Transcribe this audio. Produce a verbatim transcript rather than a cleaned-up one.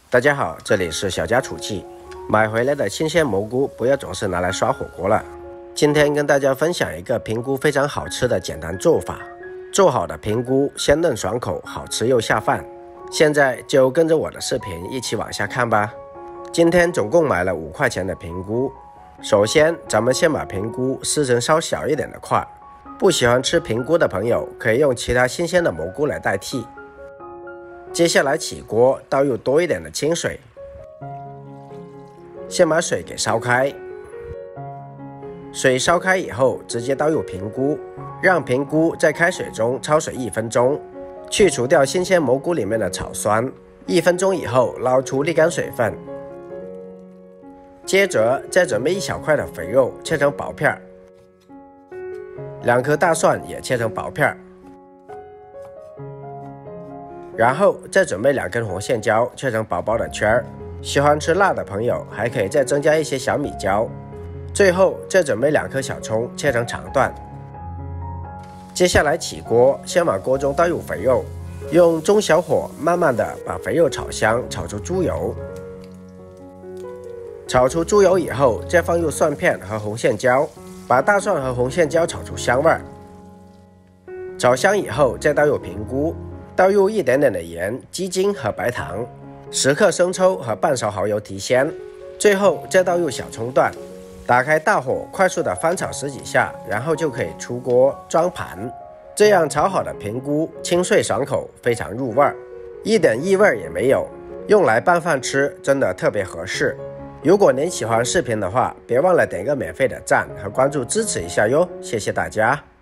大家好，这里是小家厨记。买回来的新鲜蘑菇不要总是拿来刷火锅了。今天跟大家分享一个平菇非常好吃的简单做法。做好的平菇鲜嫩爽口，好吃又下饭。现在就跟着我的视频一起往下看吧。今天总共买了五块钱的平菇。首先咱们先把平菇撕成稍小一点的块，不喜欢吃平菇的朋友可以用其他新鲜的蘑菇来代替。接下来起锅，倒入多一点的清水，先把水给烧开。水烧开以后，直接倒入平菇，让平菇在开水中焯水一分钟，去除掉新鲜蘑菇里面的草酸。一分钟以后，捞出沥干水分。接着再准备一小块的肥肉，切成薄片，两颗大蒜也切成薄片。然后再准备两根红线椒，切成薄薄的圈儿。喜欢吃辣的朋友还可以再增加一些小米椒。最后再准备两颗小葱，切成长段。接下来起锅，先往锅中倒入肥肉，用中小火慢慢的把肥肉炒香，炒出猪油。炒出猪油以后，再放入蒜片和红线椒，把大蒜和红线椒炒出香味儿。炒香以后，再倒入平菇。倒入一点点的盐、鸡精和白糖，十克生抽和半勺蚝油提鲜，最后再倒入小葱段，打开大火，快速的翻炒十几下，然后就可以出锅装盘。这样炒好的平菇清脆爽口，非常入味，一点异味也没有，用来拌饭吃真的特别合适。如果您喜欢视频的话，别忘了点个免费的赞和关注支持一下哟，谢谢大家。